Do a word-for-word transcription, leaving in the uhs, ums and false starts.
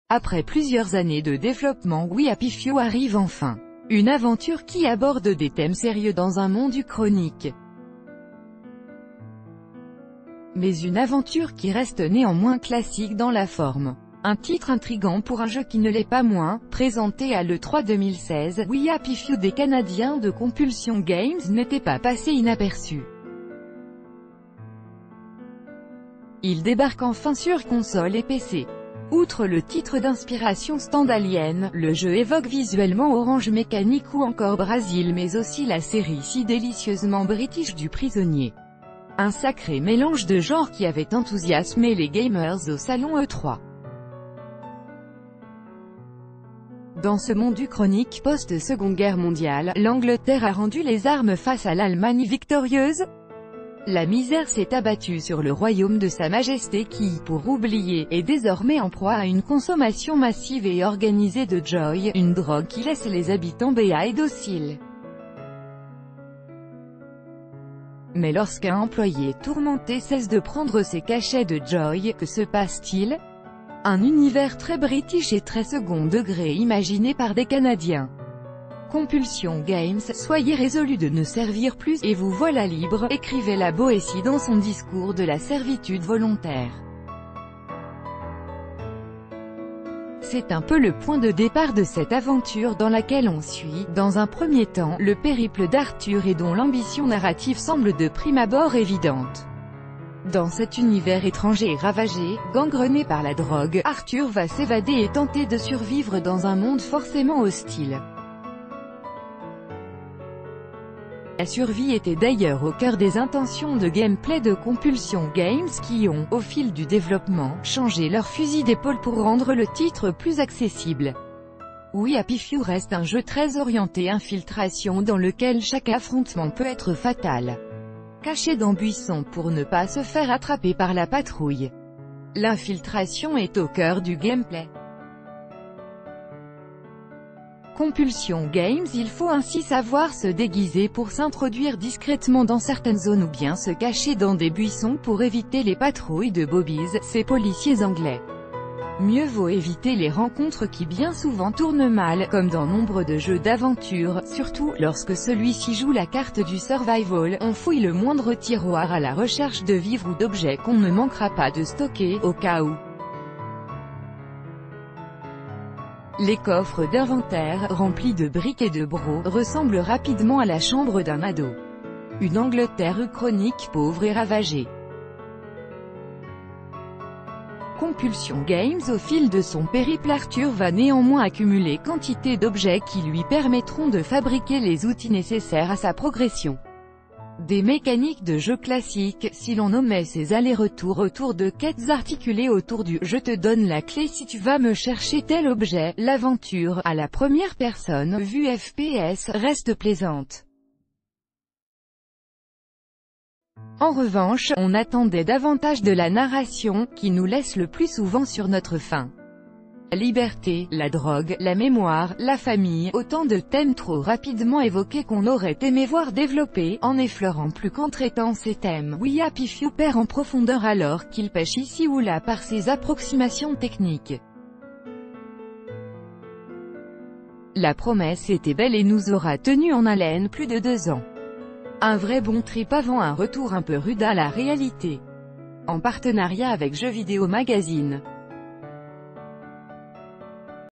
Après plusieurs années de développement, We Happy Few arrive enfin. Une aventure qui aborde des thèmes sérieux dans un monde uchronique. Mais une aventure qui reste néanmoins classique dans la forme. Un titre intrigant pour un jeu qui ne l'est pas moins. Présenté à l'E trois deux mille seize, We Happy Few des Canadiens de Compulsion Games n'était pas passé inaperçu. Il débarque enfin sur console et P C. Outre le titre d'inspiration Stand-Alien, le jeu évoque visuellement Orange Mécanique ou encore Brasil, mais aussi la série si délicieusement british du Prisonnier. Un sacré mélange de genres qui avait enthousiasmé les gamers au salon E trois. Dans ce monde uchronique post-Seconde Guerre mondiale, l'Angleterre a rendu les armes face à l'Allemagne victorieuse. La misère s'est abattue sur le royaume de Sa Majesté qui, pour oublier, est désormais en proie à une consommation massive et organisée de Joy, une drogue qui laisse les habitants béats et dociles. Mais lorsqu'un employé tourmenté cesse de prendre ses cachets de Joy, que se passe-t-il? Un univers très british et très second degré imaginé par des Canadiens. Compulsion Games, soyez résolus de ne servir plus, et vous voilà libre, écrivait la Boétie dans son discours de la servitude volontaire. C'est un peu le point de départ de cette aventure dans laquelle on suit, dans un premier temps, le périple d'Arthur et dont l'ambition narrative semble de prime abord évidente. Dans cet univers étranger et ravagé, gangrené par la drogue, Arthur va s'évader et tenter de survivre dans un monde forcément hostile. La survie était d'ailleurs au cœur des intentions de gameplay de Compulsion Games qui ont, au fil du développement, changé leur fusil d'épaule pour rendre le titre plus accessible. We Happy Few reste un jeu très orienté infiltration dans lequel chaque affrontement peut être fatal. Caché dans buissons pour ne pas se faire attraper par la patrouille. L'infiltration est au cœur du gameplay. Compulsion Games, il faut ainsi savoir se déguiser pour s'introduire discrètement dans certaines zones ou bien se cacher dans des buissons pour éviter les patrouilles de bobbies, ces policiers anglais. Mieux vaut éviter les rencontres qui bien souvent tournent mal, comme dans nombre de jeux d'aventure, surtout lorsque celui-ci joue la carte du survival. On fouille le moindre tiroir à la recherche de vivres ou d'objets qu'on ne manquera pas de stocker, au cas où. Les coffres d'inventaire, remplis de briques et de bros, ressemblent rapidement à la chambre d'un ado. Une Angleterre uchronique pauvre et ravagée. Compulsion Games, au fil de son périple, Arthur va néanmoins accumuler quantité d'objets qui lui permettront de fabriquer les outils nécessaires à sa progression. Des mécaniques de jeu classiques, si l'on omet ces allers-retours autour de quêtes articulées autour du « je te donne la clé si tu vas me chercher tel objet », l'aventure, à la première personne, vue F P S, reste plaisante. En revanche, on attendait davantage de la narration, qui nous laisse le plus souvent sur notre faim. La liberté, la drogue, la mémoire, la famille, autant de thèmes trop rapidement évoqués qu'on aurait aimé voir développés, en effleurant plus qu'en traitant ces thèmes. We Happy Few perd en profondeur alors qu'il pêche ici ou là par ses approximations techniques. La promesse était belle et nous aura tenus en haleine plus de deux ans. Un vrai bon trip avant un retour un peu rude à la réalité. En partenariat avec Jeux Vidéo Magazine.